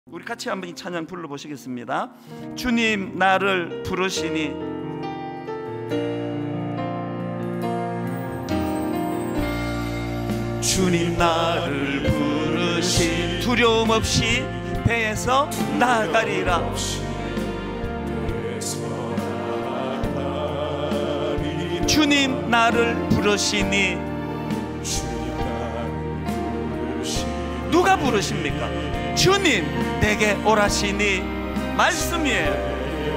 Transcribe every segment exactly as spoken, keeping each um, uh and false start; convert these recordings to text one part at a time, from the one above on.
우리 같이 한번 이 찬양 불러보시겠습니다. 주님 나를 부르시니 주님 나를 부르시 두려움 없이 배에서 나가리라. 주님 나를 부르시니 누가 부르십니까? 주님 내게 오라시니 말씀이에요.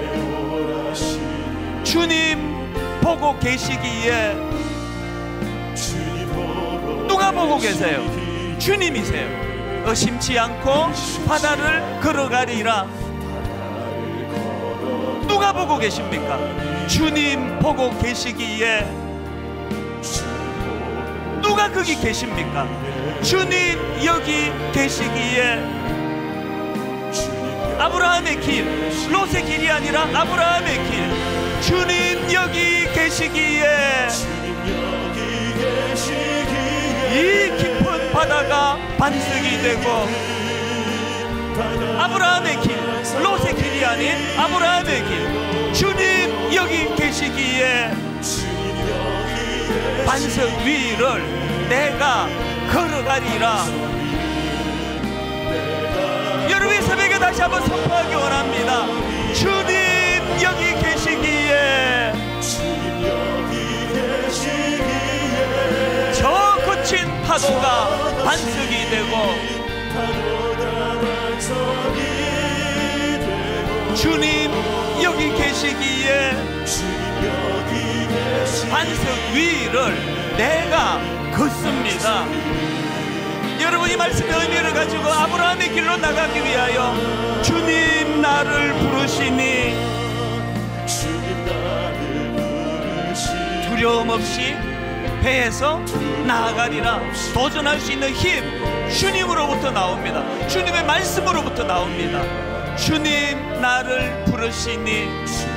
주님 보고 계시기에 누가 보고 계세요? 주님이세요. 의심치 않고 바다를 걸어가리라. 누가 보고 계십니까? 주님 보고 계시기에 누가 거기 계십니까? 주님 여기 계시기에 아브라함의 길, 롯의 길이 아니라 아브라함의 길. 주님 여기 계시기에 이 깊은 바다가 반석이 되고 아브라함의 길, 롯의 길이 아닌 아브라함의 길. 주님 여기 계시기에 반석 위를 내가 걸어가리라. 여러분의 새벽에 다시 한번 선포하기 원합니다. 주님 여기 계시기에 저 거친 파도가 반석이 되고 주님 여기 계시기에 반석 위를 내가 걷습니다. 여러분 이 말씀의 의미를 가지고 아브라함의 길로 나가기 위하여 주님 나를 부르시니 두려움 없이 배에서 나아가리라. 도전할 수 있는 힘 주님으로부터 나옵니다. 주님의 말씀으로부터 나옵니다. 주님 나를 부르시니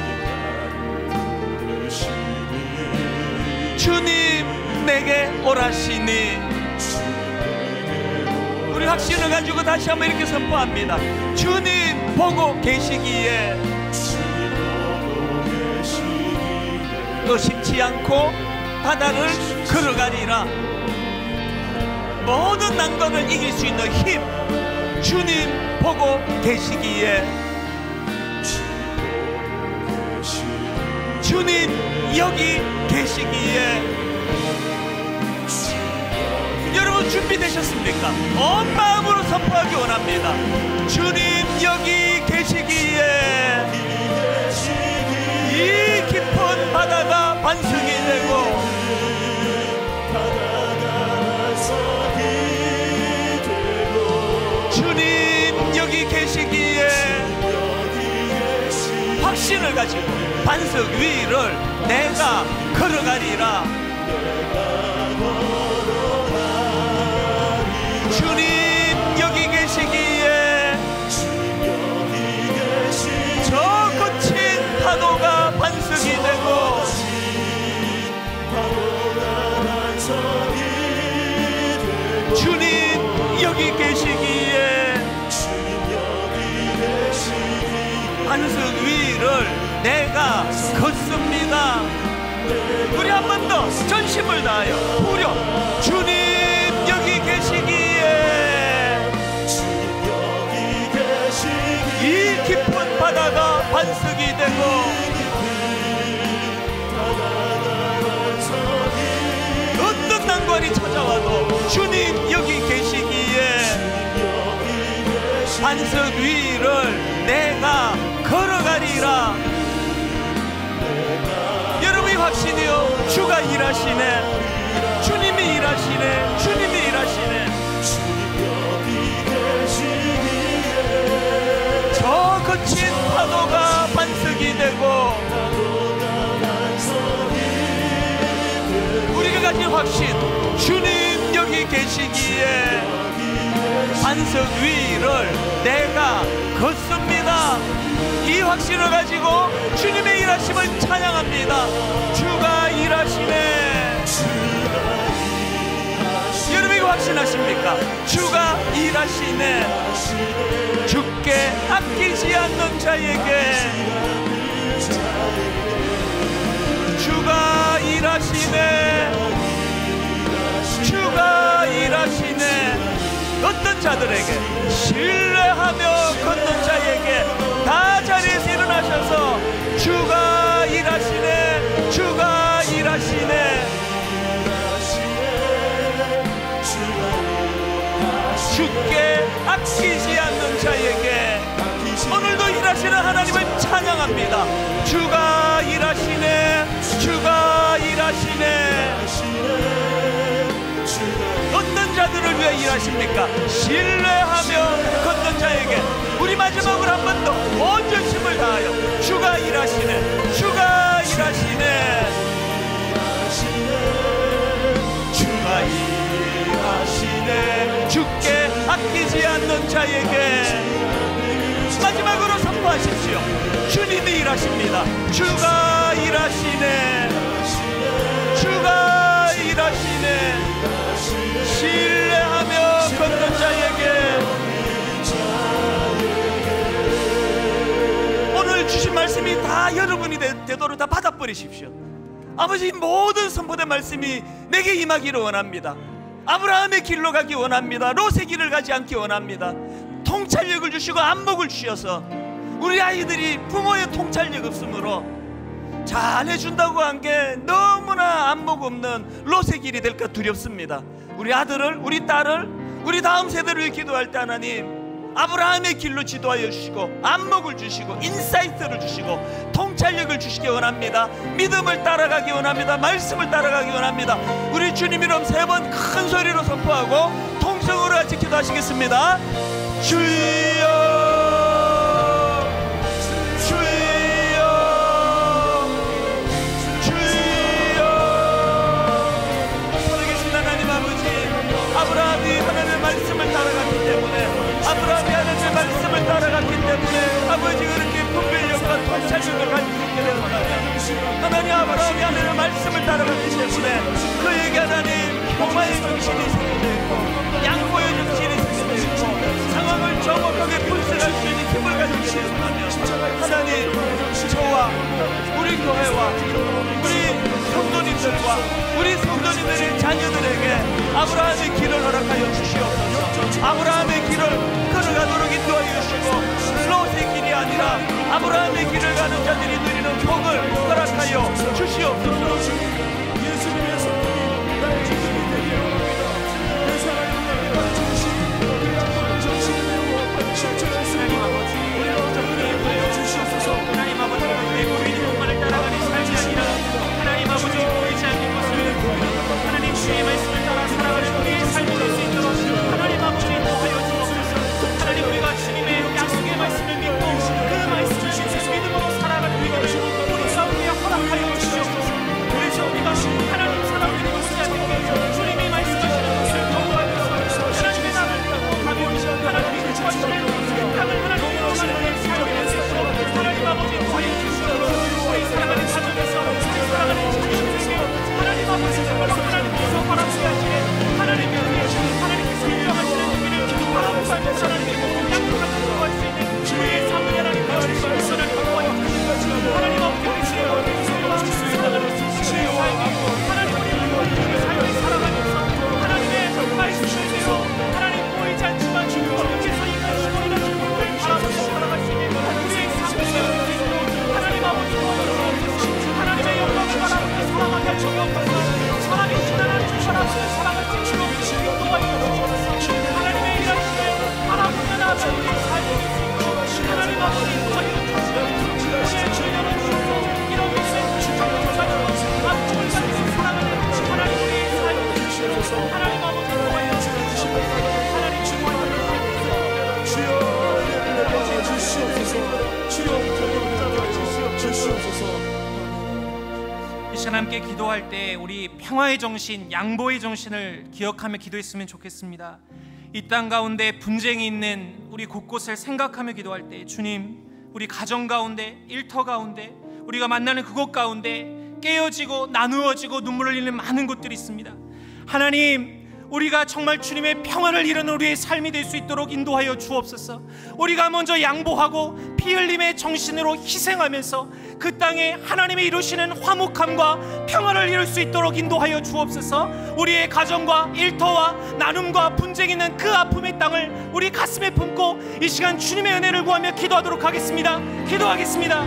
주님 내게 오라시니. 우리 확신을 가지고 다시 한번 이렇게 선포합니다. 주님 보고 계시기에 의심치 않고 바다를 걸어가리라. 모든 난관을 이길 수 있는 힘 주님 보고 계시기에 주님 여기 계시기에. 여러분 준비되셨습니까? 온 마음으로 선포하기 원합니다. 주님 여기 계시기에 이 깊은 바다가 반석이 되고 주님 여기 계시기에 확신을 가지고 반석 위를 내가 걸어가리라. 주님 여기 계시기에 저 거친 파도가 반석이 되고 주님 여기 계시기에 반석 위를 내가 걷습니다. 우리 한 번 더 전심을 다하여 부려 주님 여기 계시기에 이 깊은 바다가 반석이 되고 어떤 난관이 찾아와도 주님 여기 계시기에 반석 위를 내가 걸어가리라. 여러분이 확신이요 주가 일하시네. 주님이 일하시네. 주님이 일하시네. 저 거친 파도가 반석이 되고 우리가 가진 확신 주님 여기 계시기에 반석 위를 내가 걷습니다. 이 확신을 가지고 주님의 일하심을 찬양합니다. 주가 일하시네. 여러분이 확신하십니까? 주가 일하시네. 주께 아끼지 않는 자에게 주가 일하시네. 주가 일하시네. 어떤 자들에게? 신뢰하며 걷는 자에게 다 자리에서 일어나셔서 주가 일하시네. 주가 일하시네. 주께 아끼지 않는 자에게 오늘도 일하시는 하나님을 찬양합니다. 주가 일하시네. 주가 일하시네. 어떤 자들을 위해 일하십니까? 신뢰하며 걷는 자에게. 우리 마지막으로 한 번 더 온 전심을 다하여 주가 일하시네. 주가 일하시네. 주가 일하시네. 주께 아끼지 않는 자에게 마지막으로 선포하십시오. 주님이 일하십니다. 주가 일하시네. 주가 일하시네. 신뢰하며 걷는 자에게 오늘 주신 말씀이 다 여러분이 되도록 다 받아버리십시오. 아버지, 모든 선포된 말씀이 내게 임하기를 원합니다. 아브라함의 길로 가기 원합니다. 롯의 길을 가지 않기 원합니다. 통찰력을 주시고 안목을 주셔서 우리 아이들이 부모의 통찰력 없으므로 잘해준다고 한 게 너무나 안목 없는 롯의 길이 될까 두렵습니다. 우리 아들을, 우리 딸을, 우리 다음 세대를 위해 기도할 때 하나님 아브라함의 길로 지도하여 주시고 안목을 주시고 인사이트를 주시고 통찰력을 주시기 원합니다. 믿음을 따라가기 원합니다. 말씀을 따라가기 원합니다. 우리 주님 이름 세 번 큰 소리로 선포하고 통성으로 같이 기도하시겠습니다. 주여, 주여, 주여. 살아계신 하나님 아버지, 아브라함이 하나님의 말씀을 따라갔기 때문에 아브라함이 하나님의 말씀을 따라갔기 때문에 아버지 그렇게 분별력과 통찰력을 가지고 있게 되었습니다. 하나님, 아브라함이 하나님의 말씀을 따라갔기 때문에 그에게 하나님 평화의 정신이 생겨져 있고 양보의 정신이 생겨져 있고 상황을 정확하게 분석할 수 있는 힘을 가지게 되었다면 하나님, 저와 우리 교회와 우리 성도님들과 우리 성도님들의 자녀들에게 아브라함의 길을 허락하여 주시옵소서. 아브라함의 길을 걸어가도록 인도하여 주시고 롯의 길이 아니라 아브라함의 길을 가는 자들이 누리는 복을 허락하여 주시옵소서. 하나님 아버지, 내 보이는 것만을 따라가는 삶이 아니라 하나님 아버지 보이지 않는 것을 하나님 주의 말씀을 따라 살아가는 우리의 삶이 될 수 있도록 하나님 아버지 도와여 주옵소서. 하나님, 우리가 주님의 약속의 말씀을 믿고 그 말씀을 주신 믿음으로 살아가는 우리가 우리 가운데 허락하여 주시옵소서. 그래서 우리가 하나님 사랑하는 것이 아니라 주님이 말씀하시는 것을 경고하여서 하나님의 나라를 따고 가벼우시고 하나님의 주시는 땅을 하나님으로 만드는 삶을 하나님 아버지 도와여 주시옵소서. 우리 살아가는 가정에서 우리 살아가는 자녀들에게 하나님 아버지 정말 하나님께서 바라보게 하시네. 하나님의 은혜, 하나님께서 인정하시는 은혜를 바라보고 하나님의 양육하는 도할 수 있는 주의 삶을 하나님 가르치시고 하나님 도와여 주시옵소서. 하나님 아버지 우리 주의 어디서 주의 살아가는 주의 삶이고 하나님 우리 삶을 살아가면서 하나님의 말씀을 대로 하나님 보이지 않지만 주님께서 인하시고 이런 것을 바라보고 살아갈 수 있는 우리의 삶을 하나님 아버지 도와주시옵소서. 하나님의 영광을 바라보며 살아가게 하시옵소서. 사람이 하나님을 바라보며 살아갈 수 있도록 주님 도와주옵소서. 하나님의 일하시며 바라보며 나아가는 우리의 삶이 있으시고 하나님 아버지 저희를 주시옵소서. 우리의 죄를 주시옵소서. 이런 것을 주시옵소서. 앞쪽을 가지고 살아가는 하나님 우리의 삶이 주시옵소서. 하나님 아버지 도와주옵소서. 하나님 주여 주여 주시옵소서. 주여 주시옵소서. 이 시간 함께 기도할 때 우리 평화의 정신, 양보의 정신을 기억하며 기도했으면 좋겠습니다. 이 땅 가운데 분쟁이 있는 우리 곳곳을 생각하며 기도할 때 주님, 우리 가정 가운데, 일터 가운데, 우리가 만나는 그곳 가운데 깨어지고 나누어지고 눈물을 흘리는 많은 곳들이 있습니다. 하나님, 우리가 정말 주님의 평화를 이루는 우리의 삶이 될 수 있도록 인도하여 주옵소서. 우리가 먼저 양보하고 피 흘림의 정신으로 희생하면서 그 땅에 하나님이 이루시는 화목함과 평화를 이룰 수 있도록 인도하여 주옵소서. 우리의 가정과 일터와 나눔과 분쟁이 있는 그 아픔의 땅을 우리 가슴에 품고 이 시간 주님의 은혜를 구하며 기도하도록 하겠습니다. 기도하겠습니다.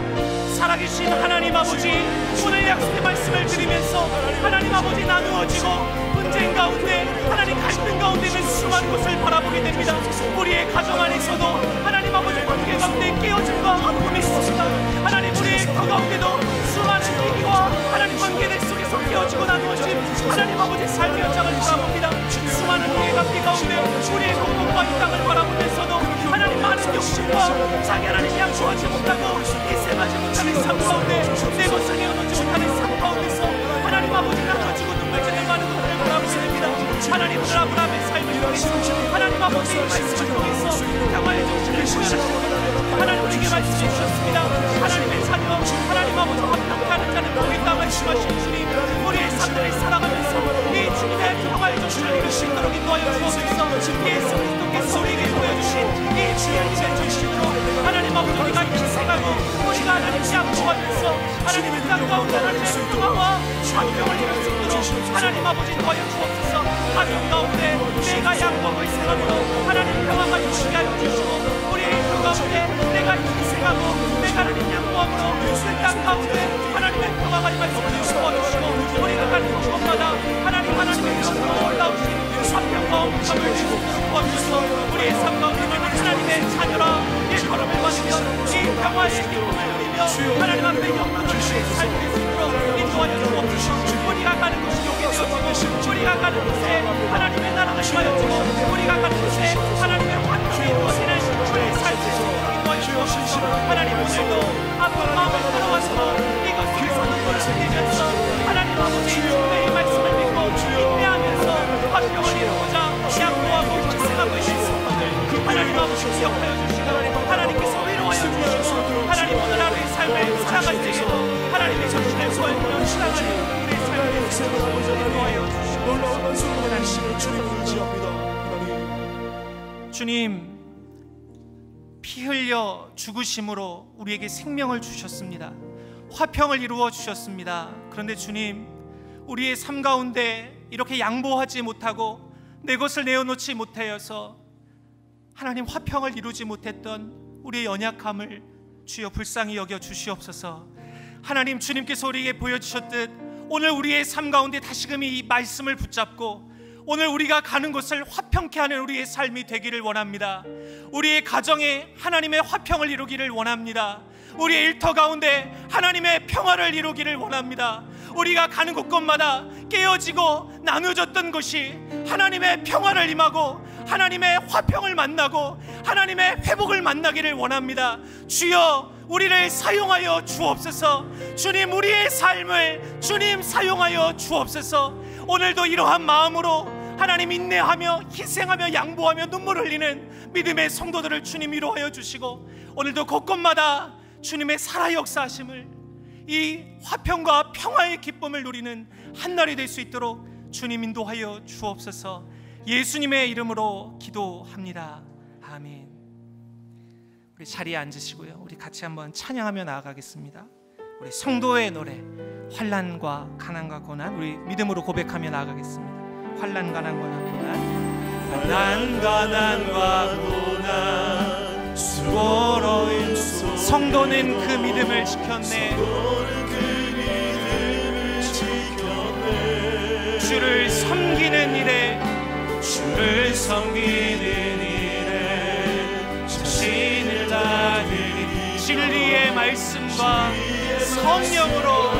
살아계신 하나님 아버지, 오늘 약속의 말씀을 드리면서 하나님 아버지 나누어지고 분쟁 가운데 하나님 갈등 가운데 있는 수많은 것을 바라보게 됩니다. 우리의 가정 안에서도 하나님 아버지 관계 가운데 깨어짐과 아픔이 있습니다. 하나님 우리의 그 가운데도 수많은 얘기와 하나님 관계들 속에서 깨어지고 나누어진 하나님 아버지 삶의 현장을 바라봅니다. 수많은 우리의 관계 가운데 우리의 공동과 이 땅을 바라보면서도 하나님 많은 욕심과 자기 하나님 양보하지 못하고 희생하지 못하는 삶 가운데 내 것을 내어놓지 못하는 삶 가운데서 하나님 아버지 나눠지고 눈물 짓는 많은 것들을 바라보게 됩니다. 하나님 오늘 아브라함의 삶을 통해서 하나님 아버지의 말씀을 통해서 평화의 정신을 구현하시고 하나님 우리에게 말씀해 주셨습니다. 하나님의 자녀 하나님 아버지 화평케 하는 자는 복이 있다 말씀하신 주님, 우리의 삶들을 살아가면서 이 주님의 평화의 정신을 이룰 수 있도록 인도하여 주옵소서. 예수 그리스도께서 우리에게 보여주신 이 주님의 정신으로 하나님 아버지 우리가 희생하고 우리가 하나님 양보하면서 하나님의 땅 가운데 하나님의 평화와 화평을 이룰 수 있도록 하나님 아버지 도와여 주옵소서. 가정 가운데 내가 양보하고 희생함으로 하나님 평화가 이루어지게 하여 주시고 우리의 그 가운데 내가 희생하고 내가 하나님 양보함으로 그 땅 가운데 하나님의 평화가 임하여 주시고 우리가 가는 곳마다 하나님 하나님의 이름으로 올라오신 화평과 온감을 주시도록 도와주셔서 우리의 삶 가운데 하나님의 자녀라 이 걸음을 받으며 이 평화의 기쁨을 누리며 하나님 앞에 영광을 주시는 삶을 있도록 인도하여 주옵소서. 우리가 가는 곳이 용이 되어지고 우리가 가는 곳에 하나님의 나라가 임하여지고 우리가 가는 곳에 하나님의 환경이 이루어지는 우리의 삶을 인도하여 주옵소서. 하나님 오늘도 아픈 마음을 걸어와서 이것 속에서 눈물을 흘리면서 하나님 아버지 주님의 이 말씀을 믿고 인내하면서 화평을 이루고자 양보하고 희생하고 있는 성도들 하나님 아버지 기억하여 주시고 하나님께서 위로하여 주시고 하나님 오늘 하루의 삶을 살아갈 때에도 하나님의 정신을 구하여 살아가는 우리의 삶을 인도하여 주시고 놀라운 말씀으로 하나님을 주님을 의지합니다. 주님, 피 흘려 죽으심으로 우리에게 생명을 주셨습니다. 화평을 이루어 주셨습니다. 그런데 주님, 우리의 삶 가운데 이렇게 양보하지 못하고 내 것을 내어놓지 못하여서 하나님 화평을 이루지 못했던 우리의 연약함을 주여 불쌍히 여겨 주시옵소서. 하나님, 주님께서 우리에게 보여주셨듯 오늘 우리의 삶 가운데 다시금 이 말씀을 붙잡고 오늘 우리가 가는 곳을 화평케 하는 우리의 삶이 되기를 원합니다. 우리의 가정에 하나님의 화평을 이루기를 원합니다. 우리의 일터 가운데 하나님의 평화를 이루기를 원합니다. 우리가 가는 곳곳마다 깨어지고 나누어졌던 것이 하나님의 평화를 임하고 하나님의 화평을 만나고 하나님의 회복을 만나기를 원합니다. 주여, 우리를 사용하여 주옵소서. 주님, 우리의 삶을 주님 사용하여 주옵소서. 오늘도 이러한 마음으로 하나님 인내하며 희생하며 양보하며 눈물 흘리는 믿음의 성도들을 주님 위로하여 주시고 오늘도 곳곳마다 주님의 살아 역사하심을, 이 화평과 평화의 기쁨을 누리는 한날이 될 수 있도록 주님 인도하여 주옵소서. 예수님의 이름으로 기도합니다. 아멘. 우리 자리에 앉으시고요, 우리 같이 한번 찬양하며 나아가겠습니다. 우리 성도의 노래, 환난과 가난과 고난, 우리 믿음으로 고백하며 나아가겠습니다. 환난, 가난과 고난, 환난, 가난과 고난, 수고로움 속 성도는 그 믿음을 지켰네. 주를 섬기는 일에 주를 섬기는 일에 자신을 다하니 진리의 말씀과 성령으로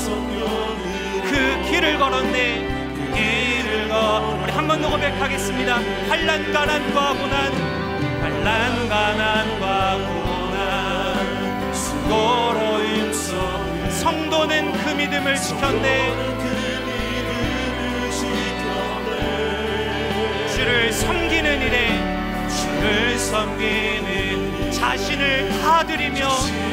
그 길을 걸었네. 그 길을 걸 우리 한 번 더 고백하겠습니다. 환난, 가난과 고난, 환난, 가난과 고난, 수고로움 속 성도는 그 믿음을 지켰네. 주를 섬기는 일에 주를 섬기는 자신을 다드리며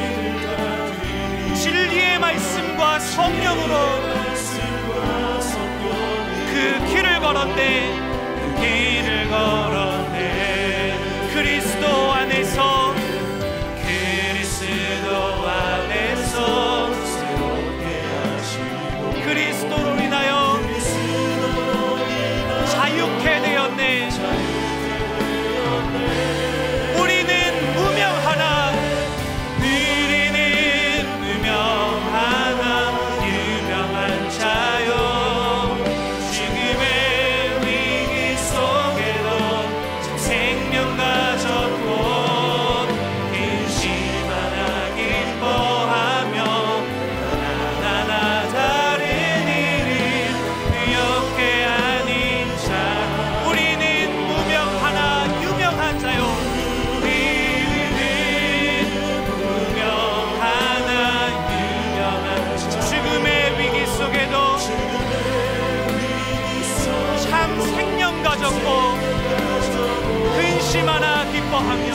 진리의 말씀과 성령으로 그 길을 걸었네. 길을 걸었네. 그리스도 안에서 그리스도 안에서 새롭게 하시고 그리스도로 인하여 자유케 되었네. 우리는 무명하나 우리는 무명하나 유명한 자요. 지금의 위기 속에도 생명 가졌고 근심하나 기뻐하며 하나하나 다른 일을 부욕해 아닌 자. 우리는 무명하나 유명한 자요. 우리는 무명하나 유명한 자. 지금의 위기 속에도 참 생명 가졌고 근심 하나 기뻐하며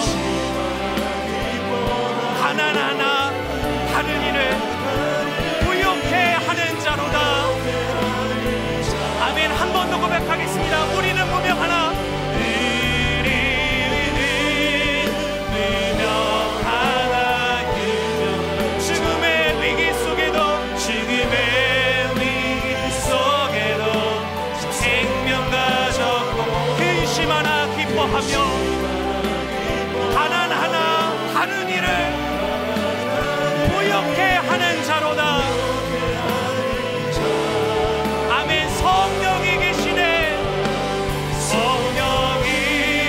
가난하나 다른 일을 부욕해 하는 자로다. 아멘. 한 번 더 고백하겠습니다. 우리는 무명하나 우리는 무명하나 유명. 지금의 위기 속에도 지금의 위기 속에도 생명 가졌고 근심 하나 기뻐하며 가난하나 다른 일을 부욕해 하는 자로다. 아멘. 성령이 계시네. 성령이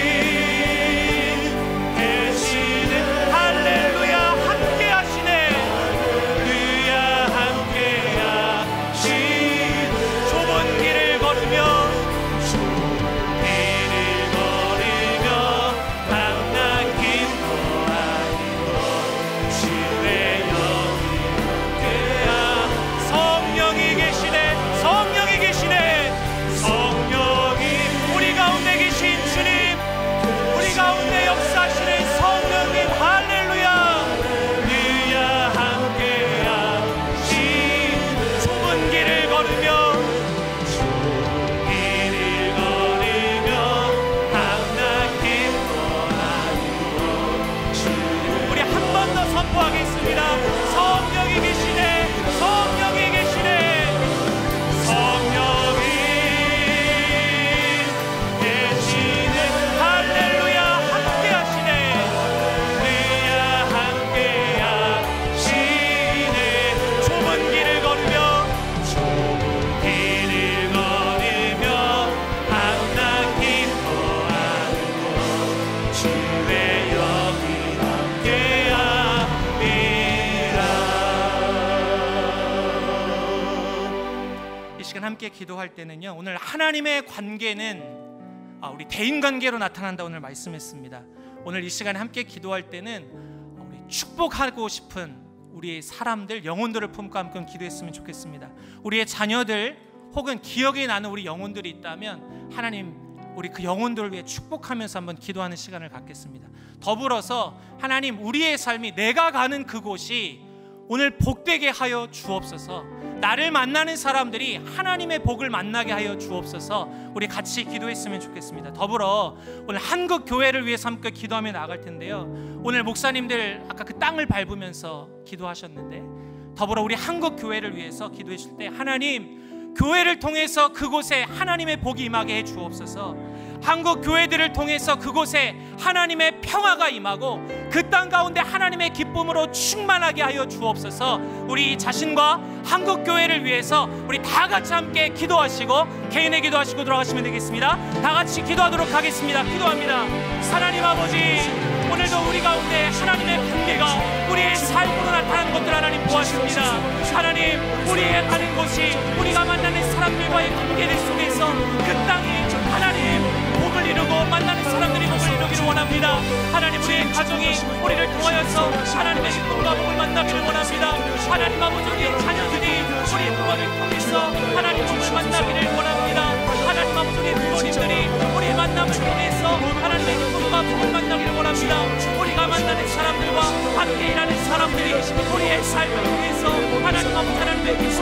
계시네. 할렐루야. 함께 하시네. 그야 함께 하시네. 좁은 길을 걸으며 길을 걸으며 밤낮 기뻐하리고 주의 영이 함께야. 성령이 계시네. 성령이 계시네. 성령이 우리 가운데 계신 주님, 우리 가운데 역사하시는 성령님. 할렐루야. 그야 함께야 시 좁은 길을 걸으며 길을 걸으며 밤낮 기뻐하리고 주. 우리 한 번 더 선포하겠습니다. 성령이 계시네. 성령이 계시네. 성령이 계시네. 할렐루야. 함께 하시네. 그야 함께 하시네. 좁은 길을 걸으며 길을 걸으며 밤낮 기뻐하고 주의 영이 함께하리라. 이 시간 함께 기도할 때는요, 오늘 하나님의 관계는 아, 우리 대인관계로 나타난다 오늘 말씀했습니다. 오늘 이 시간에 함께 기도할 때는 우리 축복하고 싶은 우리의 사람들, 영혼들을 품고 함께 기도했으면 좋겠습니다. 우리의 자녀들 혹은 기억이 나는 우리 영혼들이 있다면 하나님, 우리 그 영혼들을 위해 축복하면서 한번 기도하는 시간을 갖겠습니다. 더불어서 하나님, 우리의 삶이 내가 가는 그곳이 오늘 복되게 하여 주옵소서. 나를 만나는 사람들이 하나님의 복을 만나게 하여 주옵소서. 우리 같이 기도했으면 좋겠습니다. 더불어 오늘 한국 교회를 위해서 함께 기도하며 나아갈 텐데요, 오늘 목사님들 아까 그 땅을 밟으면서 기도하셨는데, 더불어 우리 한국 교회를 위해서 기도해 줄 때 하나님, 교회를 통해서 그곳에 하나님의 복이 임하게 해 주옵소서. 한국 교회들을 통해서 그곳에 하나님의 평화가 임하고 그 땅 가운데 하나님의 기쁨으로 충만하게 하여 주옵소서. 우리 자신과 한국 교회를 위해서 우리 다 같이 함께 기도하시고 개인의 기도하시고 들어가시면 되겠습니다. 다 같이 기도하도록 하겠습니다. 기도합니다. 하나님 아버지, 오늘도 우리 가운데 하나님의 관계가 우리의 삶으로 나타나는 것들 하나님 보았습니다. 하나님, 우리의 가는 곳이 우리가 만나는 사람들과의 관계들 속에서 그 땅이 하나님 복을 이루고 만나는 사람들이 복을 이루기를 원합니다. 하나님, 우리의 가정이 우리를 통하여서 하나님의 기쁨과 복을 만나기를 원합니다. 하나님 아버지, 우리의 자녀들이 우리 부모를 통해서 하나님 복을 만나기를 원합니다. 하나님 아버지, 우리 부모님들이 우리 만남을 통해서 하나님의 기쁨과 복을 만나기를 원합니다. 우리가 만나는 사람들과 함께 일하는 사람들이 우리의 삶을 통해서 하나님 아버지, 하나님의